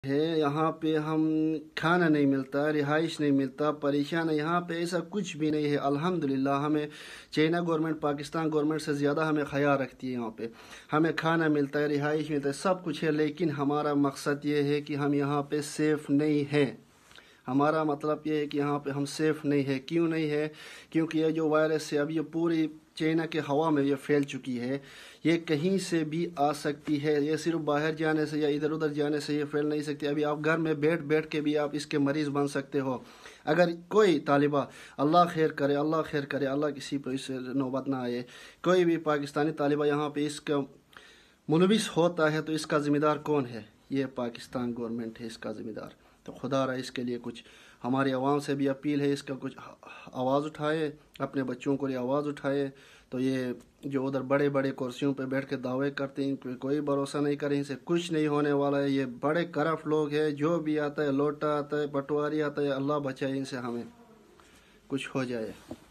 ہے یہاں پہ ہم کھانا نہیں ملتا، رہائش نہیں ملتا، پریشان ہے یہاں پہ، ایسا کچھ بھی نہیں ہے الحمدللہ۔ ہمیں چائنا گورنمنٹ پاکستان گورنمنٹ سے زیادہ ہمیں خیال رکھتی ہے یہاں پہ، ہمیں کھانا ملتا ہے، رہائش ملتا ہے، سب کچھ ہے، لیکن ہمارا مقصد یہ ہے کہ ہم یہاں پہ سیف نہیں ہیں۔ ہمارا مطلب یہ ہے کہ یہاں پہ ہم سیف نہیں ہے۔ کیوں نہیں ہے؟ کیونکہ یہ جو وائرس ہے اب یہ پوری چائنا کے ہوا میں یہ پھیل چکی ہے، یہ کہیں سے بھی آ سکتی ہے، یہ صرف باہر جانے سے یا ادھر ادھر جانے سے یہ پھیل نہیں سکتی۔ ابھی آپ گھر میں بیٹھ بیٹھ کے بھی آپ اس کے مریض بن سکتے ہو۔ اگر کوئی طالبہ، اللہ خیر کرے، اللہ خیر کرے، اللہ کسی پہ اس سے نوبت نہ آئے، کوئی بھی پاکستانی طالبہ یہاں پہ اس کا منوس ہوتا ہے تو اس کا ذمہ دار کون ہے؟ یہ پاکستان گورنمنٹ ہے اس کا ذمہ دار۔ تو خدا رہا اس کے لیے کچھ ہماری عوام سے بھی اپیل ہے، اس کا کچھ آواز اٹھائے، اپنے بچوں کو لیے آواز اٹھائے۔ تو یہ جو ادھر بڑے بڑے کرسیوں پہ بیٹھ کے دعوے کرتے ہیں، کوئی بھروسہ نہیں کریں، ان سے کچھ نہیں ہونے والا ہے۔ یہ بڑے کرپٹ لوگ ہیں، جو بھی آتا ہے، لوٹا آتا ہے، پٹواری آتا ہے، اللہ بچائے ان سے، ہمیں کچھ ہو جائے۔